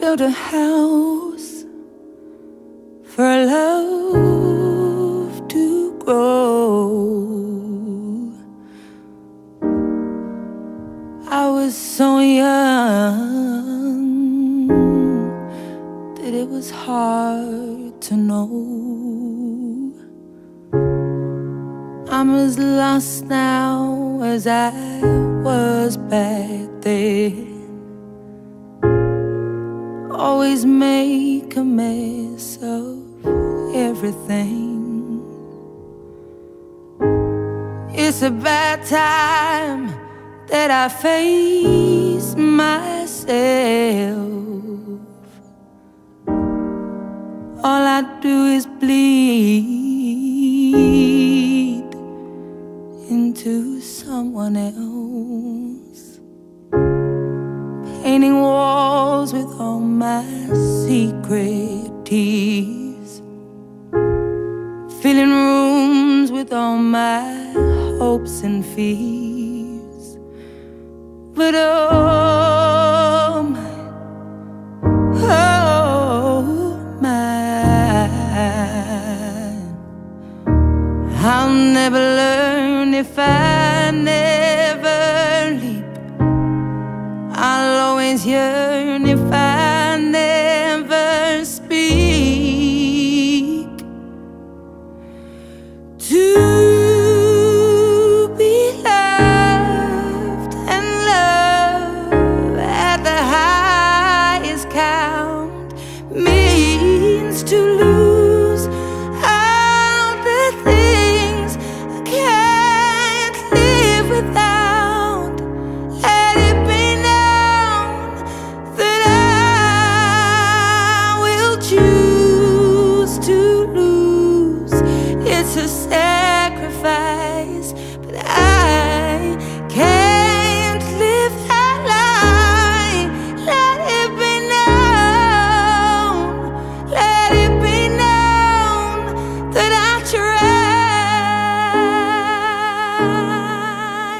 built a house for love to grow. I was so young that it was hard to know. I'm as lost now as I was back then. Always make a mess of everything. It's a bad time that I face myself. All I do is bleed into someone else, painting walls with all my secret tears, filling rooms with all my hopes and fears. But oh my, I'll never learn if I never leap. I'll always yearn if I never speak. To be loved and love at the highest count means to lose all the things I can't live without. Let it be known that I will choose to lose. It's a sacrifice, but I can't live that lie. Let it be known, let it be known that I tried.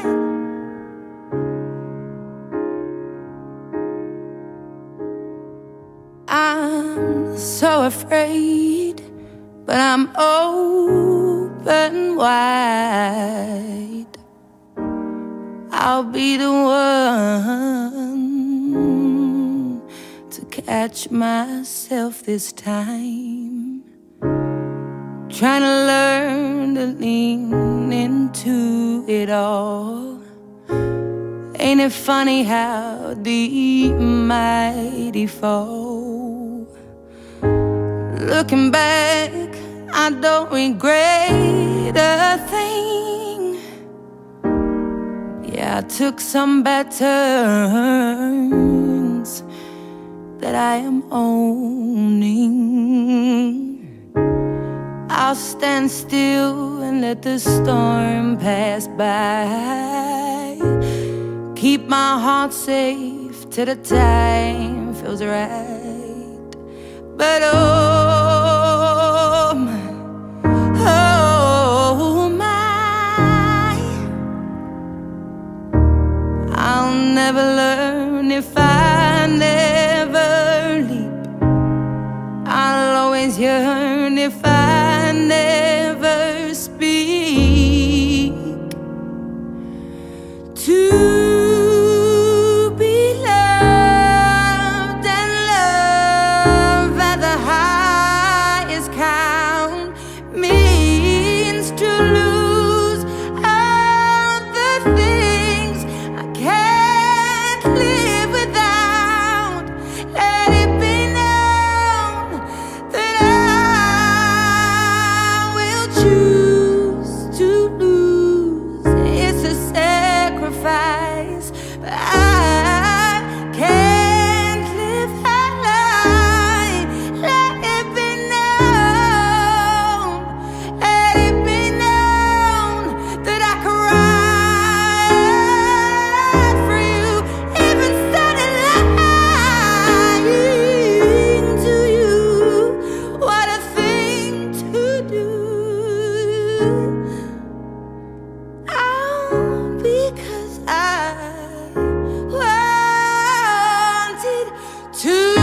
I'm so afraid, but I'm open wide. I'll be the one to catch myself this time, trying to learn to lean into it all. Ain't it funny how deep mighty fall? Looking back, I don't regret a thing. Yeah, I took some bad turns that I am owning. I'll stand still and let the storm pass by. Keep my heart safe till the time feels right. But oh my, I'll never learn if I never leap. I'll always yearn if I never speak. To because I wanted to.